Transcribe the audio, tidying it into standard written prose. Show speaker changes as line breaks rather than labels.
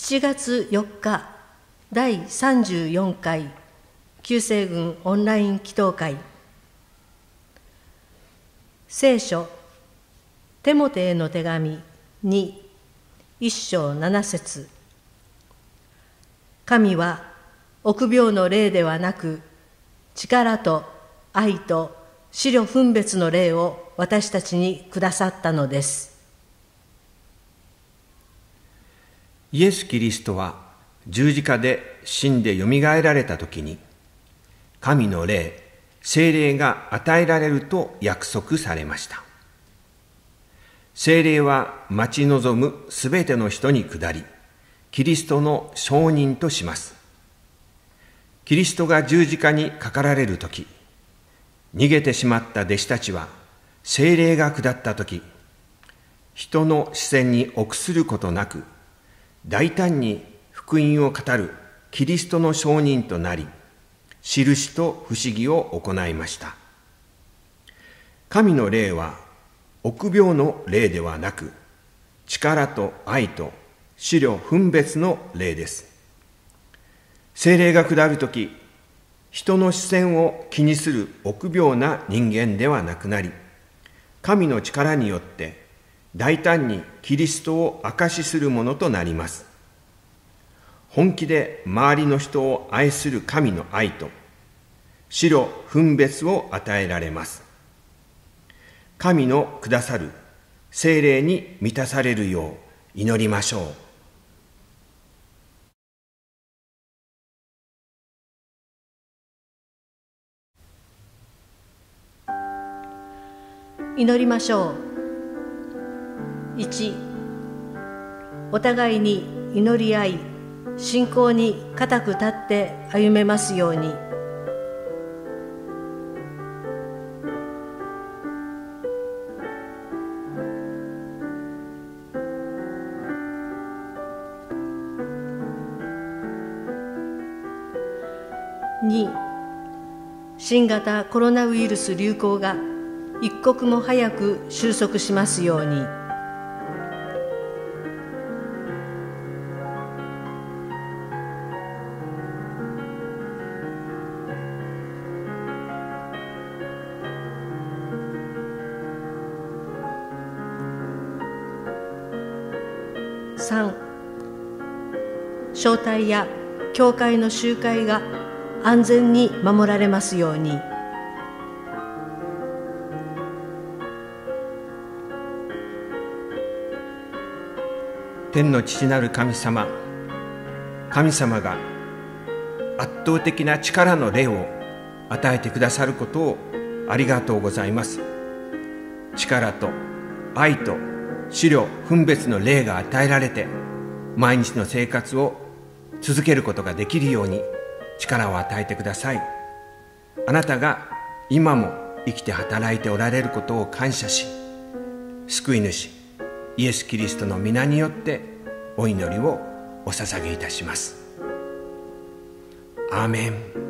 7月4日第34回旧西軍オンライン祈祷会。聖書テモテへの手紙2、1章7節。神は臆病の霊ではなく、力と愛と思慮分別の霊を私たちにくださったのです。
イエス・キリストは十字架で死んでよみがえられたときに、神の霊、聖霊が与えられると約束されました。聖霊は待ち望むすべての人に下り、キリストの証人とします。キリストが十字架にかかられるとき、逃げてしまった弟子たちは、聖霊が下ったとき、人の視線に臆することなく、大胆に福音を語るキリストの証人となり、印と不思議を行いました。神の霊は臆病の霊ではなく、力と愛と思慮分別の霊です。聖霊が下るとき、人の視線を気にする臆病な人間ではなくなり、神の力によって大胆にキリストを証しするものとなります。本気で周りの人を愛する神の愛と、思慮分別を与えられます。神のくださる聖霊に満たされるよう祈りましょ
う。祈りましょう。1、お互いに祈り合い、信仰に固く立って歩めますように。2、新型コロナウイルス流行が一刻も早く収束しますように。3、招待や教会の集会が安全に守られますように。
天の父なる神様、神様が圧倒的な力の霊を与えてくださることをありがとうございます。力と愛と思慮分別の霊が与えられて、毎日の生活を続けることができるように力を与えてください。あなたが今も生きて働いておられることを感謝し、救い主イエス・キリストの皆によってお祈りをお捧げいたします。アーメン。